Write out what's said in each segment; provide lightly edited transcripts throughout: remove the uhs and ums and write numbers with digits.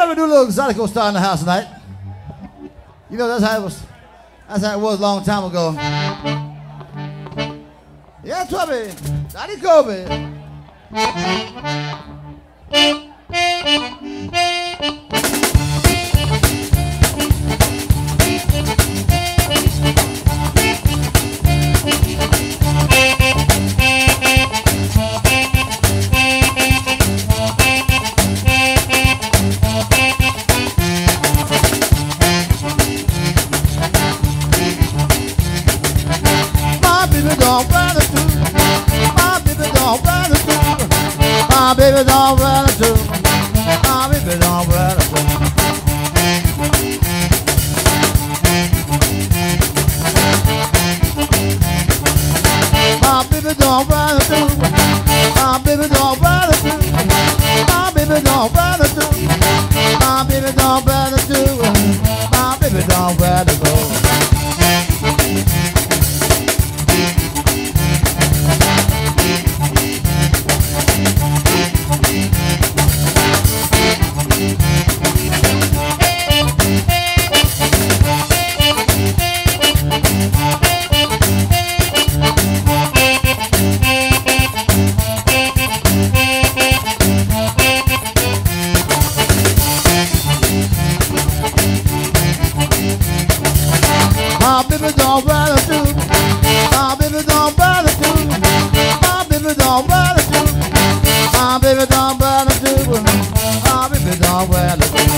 Yeah, we do a little Exotico star in the house tonight. You know, that's how it was. That's how it was a long time ago. Yeah, Toby. Daddy Kobe. My baby don't run it too. My baby don't run it too. My baby don't run it too. My baby don't run it too. My baby don't run it too. My baby don't run it too. My baby don't run it too. My baby don't run it too. My baby don't run it too. My baby don't run it too. My baby don't run it too. My baby don't run it too.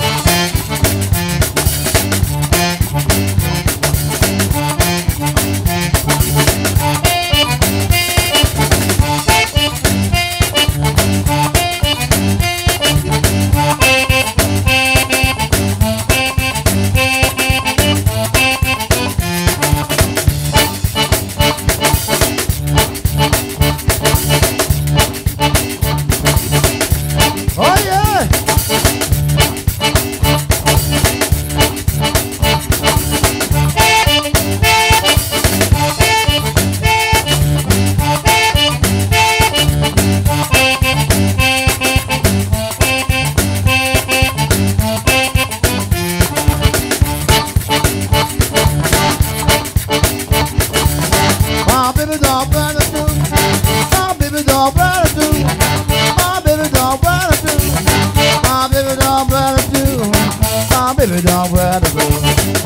My baby don't run it too. My baby don't run it too. My baby don't run it too. My baby don't run it too. My baby don't run it too.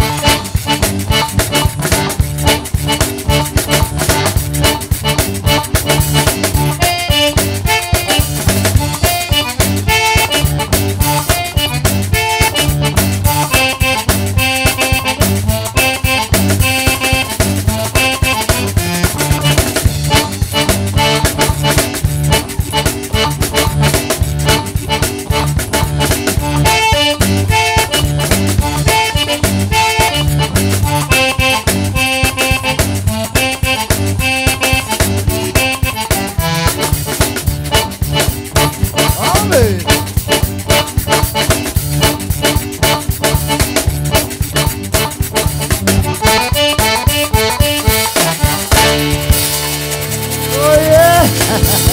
Oh yeah!